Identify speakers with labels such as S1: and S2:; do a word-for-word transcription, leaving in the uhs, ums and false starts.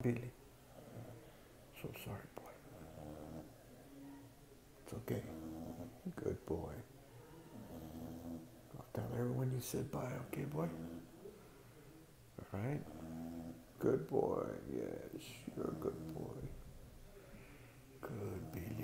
S1: Billy. So sorry, boy. It's okay. Good boy. I'll tell everyone you said bye, okay, boy? All right? Good boy. Yes, you're a good boy. Good, Billy.